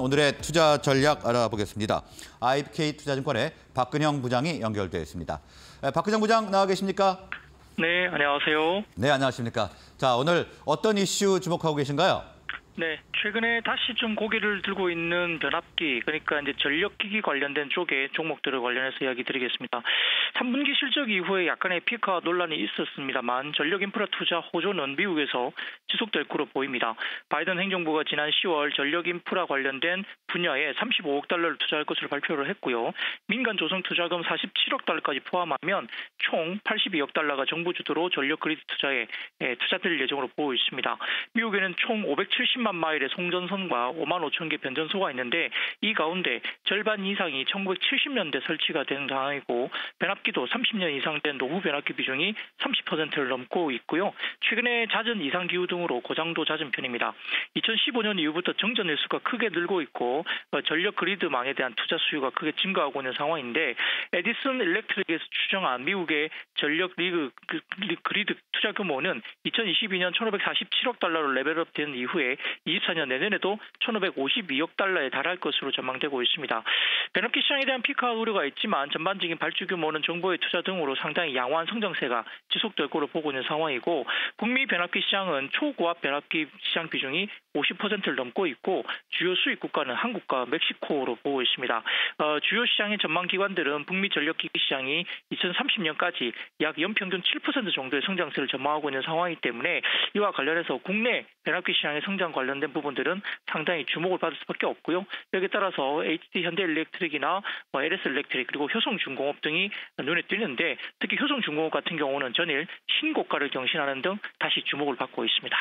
오늘의 투자 전략 알아보겠습니다. IBK 투자증권의 박근형 부장이 연결되어 있습니다. 박근형 부장 나와 계십니까? 네, 안녕하세요. 네, 안녕하십니까. 자, 오늘 어떤 이슈 주목하고 계신가요? 네, 최근에 다시 좀 고개를 들고 있는 변압기, 그러니까 이제 전력기기 관련된 쪽의 종목들을 관련해서 이야기 드리겠습니다. 3분기 실적 이후에 약간의 피크아 논란이 있었습니다만 전력 인프라 투자 호조는 미국에서 지속될 거로 보입니다. 바이든 행정부가 지난 10월 전력 인프라 관련된 분야에 35억 달러를 투자할 것으로 발표를 했고요. 민간 조성 투자금 47억 달러까지 포함하면 총 82억 달러가 정부 주도로 전력 그리드 투자에 투자될 예정으로 보고 있습니다. 미국에는 총 570만 마일의 송전선과 5만 5천 개 변전소가 있는데 이 가운데 절반 이상이 1970년대 설치가 된 상황이고 변압기도 30년 이상 된 노후 변압기 비중이 30%를 넘고 있고요. 최근에 잦은 이상기후 등으로 고장도 잦은 편입니다. 2015년 이후부터 정전 일수가 크게 늘고 있고 전력 그리드망에 대한 투자 수요가 크게 증가하고 있는 상황인데 에디슨 일렉트릭에서 추정한 미국의 전력 그리드 투자 규모는 2022년 1,547억 달러로 레벨업된 이후에 24년 내년에도 1,552억 달러에 달할 것으로 전망되고 있습니다. 변압기 시장에 대한 피크아웃 우려가 있지만 전반적인 발주 규모는 정부의 투자 등으로 상당히 양호한 성장세가 지속될 거로 보고 있는 상황이고 북미 변압기 시장은 초고압 변압기 시장 비중이 50%를 넘고 있고 주요 수입 국가는 한국과 멕시코로 보고 있습니다. 주요 시장의 전망 기관들은 북미 전력기기 시장이 2030년까지 약 연평균 7% 정도의 성장세를 전망하고 있는 상황이기 때문에 이와 관련해서 국내 변압기 시장의 성장 관련된 부분들은 상당히 주목을 받을 수밖에 없고요. 여기에 따라서 HD 현대일렉트릭이나 LS 일렉트릭 그리고 효성중공업 등이 눈에 띄는데 특히 효성중공업 같은 경우는 전일 신고가를 경신하는 등 다시 주목을 받고 있습니다.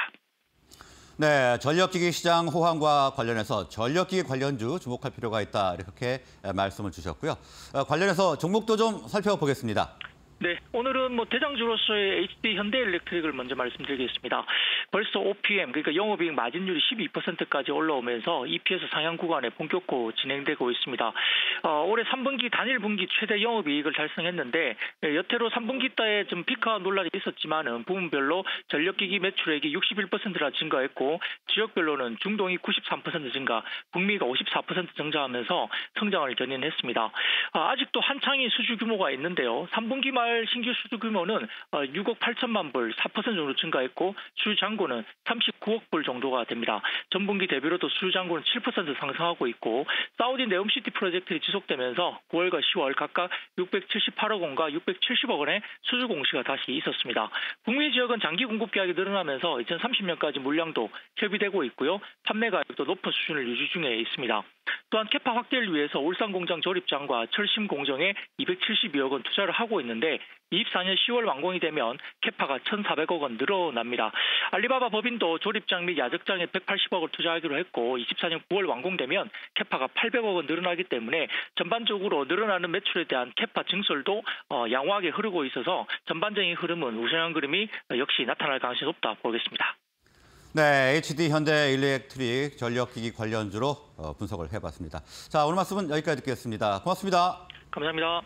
네, 전력기기 시장 호황과 관련해서 전력기기 관련주 주목할 필요가 있다 이렇게 말씀을 주셨고요. 관련해서 종목도 좀 살펴보겠습니다. 네, 오늘은 대장주로서의 HD 현대일렉트릭을 먼저 말씀드리겠습니다. 벌써 OPM, 그러니까 영업이익 마진율이 12%까지 올라오면서 EPS 상향 구간에 본격적으로 진행되고 있습니다. 올해 3분기 단일 분기 최대 영업이익을 달성했는데 여태로 3분기 때에 좀 피크아 논란이 있었지만은 부문별로 전력기기 매출액이 61%나 증가했고 지역별로는 중동이 93% 증가, 북미가 54% 증가하면서 성장을 견인했습니다. 아직도 한창의 수주 규모가 있는데요. 3분기 말 신규 수주 규모는 6억 8천만 불, 4% 정도 증가했고 수주 잔고는 39억 불 정도가 됩니다. 전분기 대비로도 수주 잔고는 7% 상승하고 있고 사우디 네옴시티 프로젝트가 지속되면서 9월과 10월 각각 678억 원과 670억 원의 수주 공시가 다시 있었습니다. 북미 지역은 장기 공급 계약이 늘어나면서 2030년까지 물량도 협의되고 있고요. 판매 가격도 높은 수준을 유지 중에 있습니다. 또한 캐파 확대를 위해서 울산 공장 조립장과 철심 공정에 272억 원 투자를 하고 있는데 24년 10월 완공이 되면 캐파가 1,400억 원 늘어납니다. 알리바바 법인도 조립장 및 야적장에 180억을 투자하기로 했고 24년 9월 완공되면 캐파가 800억 원 늘어나기 때문에 전반적으로 늘어나는 매출에 대한 캐파 증설도 양호하게 흐르고 있어서 전반적인 흐름은 우상향 그림이 역시 나타날 가능성이 높다 보겠습니다. 네, HD 현대일렉트릭 전력기기 관련주로 분석을 해봤습니다. 자, 오늘 말씀은 여기까지 듣겠습니다. 고맙습니다. 감사합니다.